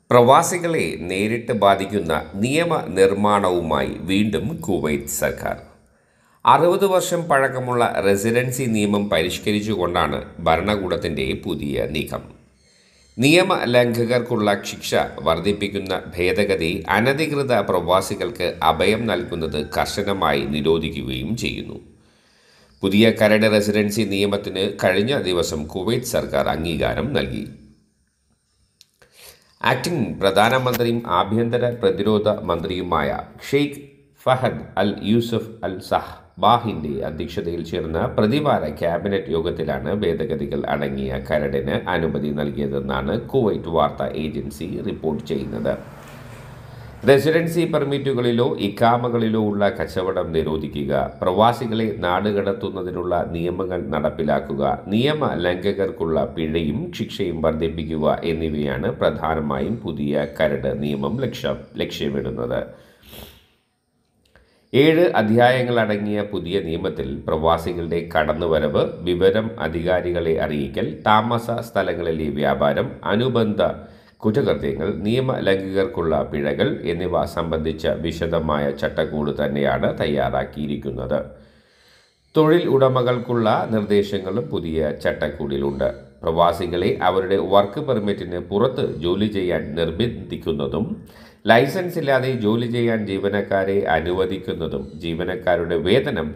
പ്രവാസികളെ നേരിട്ട് ബാധിക്കുന്ന നിയമനിർമ്മാണവുമായി വീണ്ടും കുവൈറ്റ് സർക്കാർ. 60 വർഷം പഴക്കമുള്ള റെസിഡൻസി നിയമം പരിഷ്കരിച്ചുകൊണ്ടാണ് ഭരണകൂടത്തിൻ്റെ പുതിയ നീക്കം. നിയമലംഘകർക്കുള്ള ശിക്ഷ വർദ്ധിപ്പിക്കുന്ന ഭേദഗതി അനധികൃത പ്രവാസികൾക്ക് അഭയം നൽകുന്നത് കർശനമായി നിരോധിക്കുകയും ചെയ്യുന്നു. പുതിയ കരട് റെസിഡൻസി നിയമത്തിന് കഴിഞ്ഞ ദിവസം കുവൈറ്റ് സർക്കാർ അംഗീകാരം നൽകി. ആക്ടിംഗ് പ്രധാനമന്ത്രിയും ആഭ്യന്തര പ്രതിരോധ മന്ത്രിയുമായ ഷെയ്ഖ് ഫഹദ് അൽ യൂസഫ് അൽ സഹ്ബാഹിൻ്റെ അധ്യക്ഷതയിൽ ചേർന്ന പ്രതിവാര ക്യാബിനറ്റ് യോഗത്തിലാണ് ഭേദഗതികൾ അടങ്ങിയ കരടിന് അനുമതി നൽകിയതെന്നാണ് കുവൈറ്റ് വാർത്താ ഏജൻസി റിപ്പോർട്ട് ചെയ്യുന്നത്. റെസിഡൻസി പെർമിറ്റുകളിലോ ഇഖാമകളിലോ ഉള്ള കച്ചവടം നിരോധിക്കുക, പ്രവാസികളെ നാടുകടത്തുന്നതിനുള്ള നിയമങ്ങൾ നടപ്പിലാക്കുക, നിയമലംഘകർക്കുള്ള പിഴയും ശിക്ഷയും വർദ്ധിപ്പിക്കുക എന്നിവയാണ് പ്രധാനമായും പുതിയ കരട് നിയമം ലക്ഷ്യമിടുന്നത്. 7 അധ്യായങ്ങളടങ്ങിയ പുതിയ നിയമത്തിൽ പ്രവാസികളുടെ കടന്നുവരവ്, വിവരം അധികാരികളെ അറിയിക്കൽ, താമസ സ്ഥലങ്ങളിലെ വ്യാപാരം, അനുബന്ധ കുറ്റകൃത്യങ്ങൾ, നിയമലംഘകർക്കുള്ള പിഴകൾ എന്നിവ സംബന്ധിച്ച വിശദമായ ചട്ടക്കൂട് തന്നെയാണ് തയ്യാറാക്കിയിരിക്കുന്നത്. തൊഴിൽ ഉടമകൾക്കുള്ള നിർദ്ദേശങ്ങളും പുതിയ ചട്ടക്കൂടിലുണ്ട്. പ്രവാസികളെ അവരുടെ വർക്ക് പെർമിറ്റിന് പുറത്ത് ജോലി ചെയ്യാൻ നിർബന്ധിക്കുന്നതും, ലൈസൻസ് ഇല്ലാതെ ജോലി ചെയ്യാൻ ജീവനക്കാരെ അനുവദിക്കുന്നതും, ജീവനക്കാരുടെ വേതനം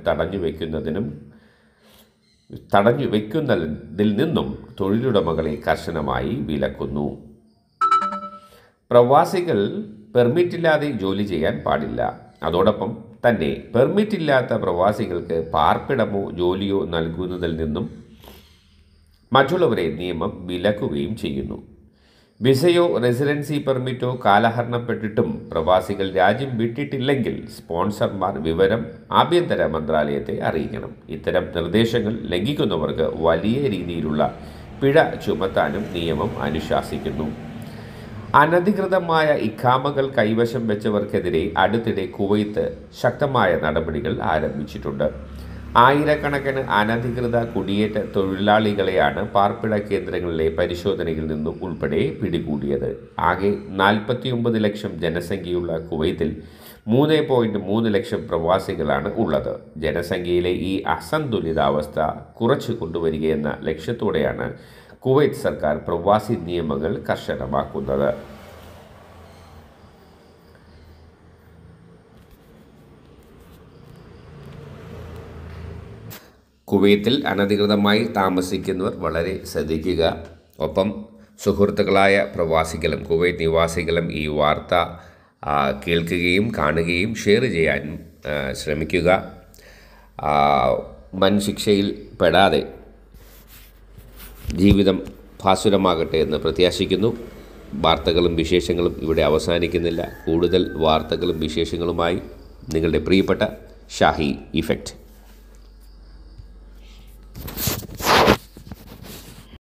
തടഞ്ഞുവെക്കുന്നതിൽ നിന്നും തൊഴിലുടമകളെ കർശനമായി വിലക്കുന്നു. പ്രവാസികൾ പെർമിറ്റില്ലാതെ ജോലി ചെയ്യാൻ പാടില്ല. അതോടൊപ്പം തന്നെ പെർമിറ്റില്ലാത്ത പ്രവാസികൾക്ക് പാർപ്പിടമോ ജോലിയോ നൽകുന്നതിൽ നിന്നും മറ്റുള്ളവരെ നിയമം വിലക്കുകയും ചെയ്യുന്നു. വിസയോ റെസിഡൻസി പെർമിറ്റോ കാലഹരണപ്പെട്ടിട്ടും പ്രവാസികൾ രാജ്യം വിട്ടിട്ടില്ലെങ്കിൽ സ്പോൺസർമാർ വിവരം ആഭ്യന്തര മന്ത്രാലയത്തെ അറിയിക്കണം. ഇത്തരം നിർദ്ദേശങ്ങൾ ലംഘിക്കുന്നവർക്ക് വലിയ രീതിയിലുള്ള പിഴ ചുമത്താനും നിയമം അനുശാസിക്കുന്നു. അനധികൃതമായ ഇഖാമകൾ കൈവശം വെച്ചവർക്കെതിരെ അടുത്തിടെ കുവൈത്ത് ശക്തമായ നടപടികൾ ആരംഭിച്ചിട്ടുണ്ട്. ആയിരക്കണക്കിന് അനധികൃത കുടിയേറ്റ തൊഴിലാളികളെയാണ് പാർപ്പിട കേന്ദ്രങ്ങളിലെ പരിശോധനയിൽ നിന്നും ഉൾപ്പെടെ പിടികൂടിയത്. ആകെ 49 ലക്ഷം ജനസംഖ്യയുള്ള കുവൈത്തിൽ 3.3 ലക്ഷം പ്രവാസികളാണ് ഉള്ളത്. ജനസംഖ്യയിലെ ഈ അസന്തുലിതാവസ്ഥ കുറച്ചു കൊണ്ടുവരികയെന്ന ലക്ഷ്യത്തോടെയാണ് കുവൈറ്റ് സർക്കാർ പ്രവാസി നിയമങ്ങൾ കർശനമാക്കുന്നത്. കുവൈത്തിൽ അനധികൃതമായി താമസിക്കുന്നവർ വളരെ ശ്രദ്ധിക്കുക. ഒപ്പം സുഹൃത്തുക്കളായ പ്രവാസികളും കുവൈറ്റ് നിവാസികളും ഈ വാർത്ത കേൾക്കുകയും കാണുകയും ഷെയർ ചെയ്യാൻ ശ്രമിക്കുക. വൻ ശിക്ഷയിൽ പെടാതെ ജീവിതം ഭാസുരമാകട്ടെ എന്ന് പ്രത്യാശിക്കുന്നു. വാർത്തകളും വിശേഷങ്ങളും ഇവിടെ അവസാനിക്കുന്നില്ല. കൂടുതൽ വാർത്തകളും വിശേഷങ്ങളുമായി നിങ്ങളുടെ പ്രിയപ്പെട്ട ഷാഹി ഇഫക്റ്റ്.